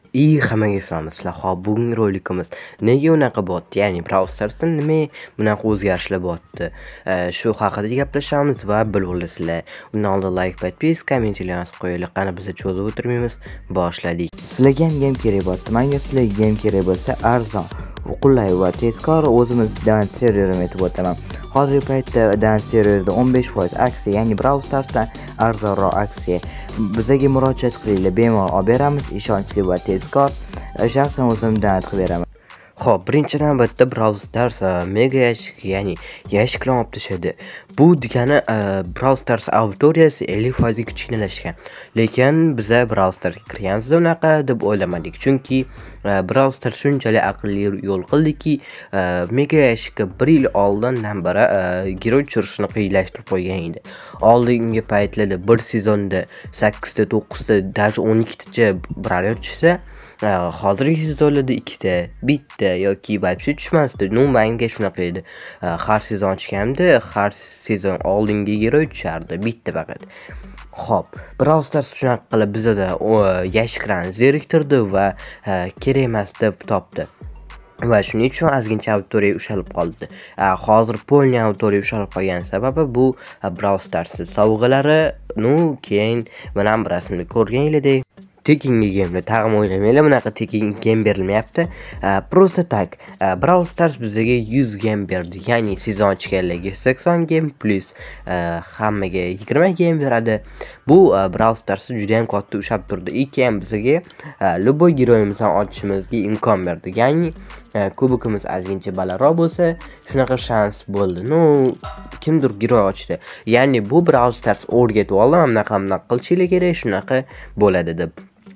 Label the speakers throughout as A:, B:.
A: Hammaga salomlar. Hop, bugungi rolikimiz nega unaqa bo'pti? Ya'ni Brawl Starsda nima bunaqa o'zgarishlar bo'pti? Shu haqida gaplashamiz va bilib olasizlar. Undan oldin like, podpiska, kommentlarni qo'yinglar. Qani biz cho'zib o'tirmaymiz, boshladik.
B: Sizlarga ham game kerak bo'lsa, menga sizlarga game kerak bo'lsa, arzon, qulay va tezkor o'zimizdan serverim aytib o'taman. Hozirgi paytda dan serverda 15% aksiya, ya'ni Brawl Starsdan arzonroq aksiya. Bizga murojaat qilinglar, bemalol olib beramiz, ishonchli va tezkor. Shaxsan o'zimdan qilib beraman.
A: Xo'p, birinchi navbatda Brawl Stars mega yashik, ya'ni yashiklar olib tashadi. Bu degani Brawl Stars auditoriyasi 50% kichkinalashgan. Lekin biz Brawl Starsga kirganimizda unaqa deb o'ylamadik. Chunki Brawl Stars shunchalik aqlli yo'l qildiki, mega yashikka 1 yil oldindan beri giro tushirishni qiyinlashtirib qo'ygan edi. Oldingi paytlarda bir sezonda 8 ta, 9 ta, даже 12 tacha brawler tushsa, hozirgi sezonlarda 2 ta, 1 ta yoki вообще tushmasdi. Menga shunaqa edi. Har sezon chiqamdi, har sezon oldingi giro tushardi, bitta faqat. Xo'p, Brawl Stars shunaqa qilib bizda yashiklarni zeriktirdi va kerak emas deb topdi. Va shuning uchun ozgincha auditoriya ushalib qoldi. Hozir polni auditoriya ushalib qolgan sababi bu Brawl Stars sovg'alari, keyin mana bu rasmni ko'rganinglardek tekinga gamelar tag'im o'ylamanglar, bunaqa tekin game berilmayapti. Просто так. Brawl Stars bizga 100 game berdi, ya'ni sezon chiqganlarga 80 game plus hammaga 20 game beradi. Bu Brawl Stars juda ham katta ushab turdi. Keyin bizga любой giroyimizni ochishimizga imkon berdi. Ya'ni kubikimiz ozgincha balandroq bo'lsa, shunaqa shans bo'ldi. Kimdir giroy ochdi. Ya'ni bu Brawl Stars o'rgatib oldi, bunaqa qilishinglar kerak, shunaqa bo'ladi deb.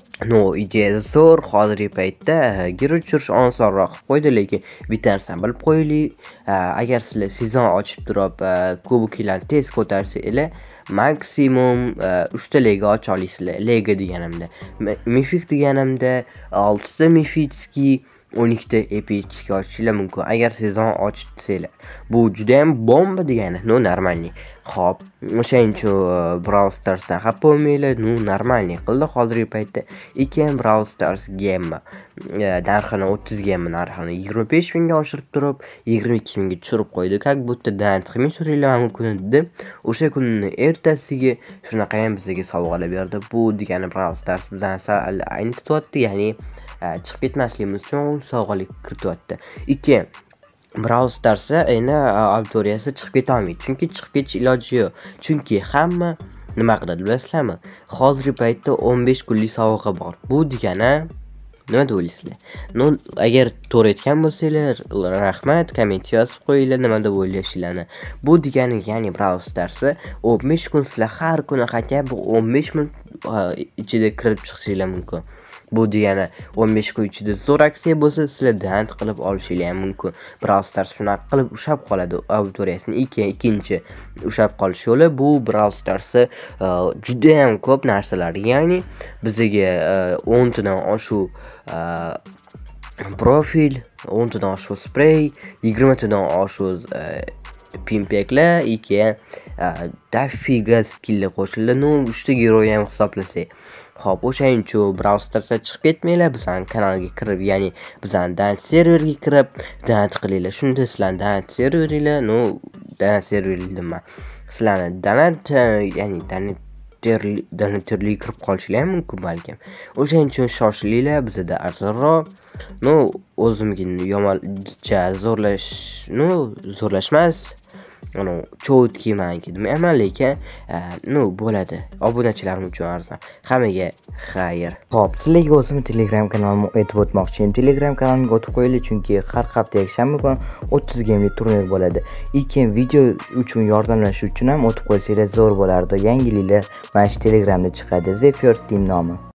A: Ideya zo'r. Hozirgi paytda giro tushirish osonroq qilib qo'ydi, lekin bitta narsani bilib qo'yaylik. Agar sizlar sezon ochib turib, kubiklarni tez ko'tarsanglar, maksimum 3 ta lega ocha olasizlar. Lega deganimda, mifik deganimda 6 ta mifitskiy, 12 ta epickiy ochishinglar mumkin agar sezon ochsanglar. Bu juda ham bomba degani, normalniy. Xo'p, o'shaning uchun Brawl Starsdan xafa bo'lmanglar, normalniy qildi hozirgi paytda. Keyin Brawl Stars game narxini 30 game narxini 25 mingga oshirib turib, 22 mingga tushirib qo'ydi. Как будто dan tushirishlar mumkin deb, o'sha kunni ertasiga shunaqa ham bizga sovg'alar berdi. Bu degani Brawl Stars bizdan aynityapti, ya'ni chiqib ketmasligimiz uchun sovg'alik kirityapti. Keyin Brawl Starsda endi auditoriyasi chiqib keta olmaydi. Chunki chiqib ketish iloji yo'q. Chunki hamma nima qiladi bilasizlarmi? Hozirgi paytda 15 kunlik sovg'a bor. Bu degani nima deb o'ylaysizlar? Agar to'g'ri aytgan bo'lsanglar, rahmat, komment yozib qo'yinglar nima deb o'ylashinglarni. Bu degani, ya'ni Brawl Starsda 15 kun sizlar har kuni hatto 15 minut ichida kirib chiqishinglar mumkin. Bu degani 15 kun ichida zo'r aksiya bo'lsa, sizlar dan qilib olishinglar ham mumkin. Brawl Stars shunaqa qilib ushab qoladi auditoriyasini. Ikkinchi ushab qolish yo'li bu Brawl Starsda juda ham ko'p narsalar, ya'ni bizga 10 tadan oshuv profil, 10 tadan oshuv spray, 20 tadan oshuv pimpeklar, keyin dafiga skilllar qo'shildi. 3 ta giroy ham hisoblasak. Xo'p, o'shaning uchun Brawl Starsga chiqib ketmanglar, bizning kanalga kirib, ya'ni bizning dan serverga kirib, donat qilinglar. Shunda sizlarning donat serveringlar, donat serveringlar sizlarni donat, ya'ni donatorlik kirib qolishingiz ham mumkin balkim. O'shaning uchun shoshilinglar, bizda arzonroq. O'zimga yomoncha zo'rlashmas. Cho'tki menga demayman, lekin bo'ladi. Obunachilarim uchun arzon. Hammaga xayr.
B: Xo'p, sizlarga o'zim Telegram kanalimni aytib o'tmoqchiman. Telegram kanalimga o'tib qo'yinglar, chunki har hafta yakshanba kuni 30 gamelik turnir bo'ladi. Keyin video uchun yordamlashish uchun ham o'tib qo'ysanglar zo'r bo'lardi. Yangiliklar mana shu Telegramda chiqadi. The First Team nomi.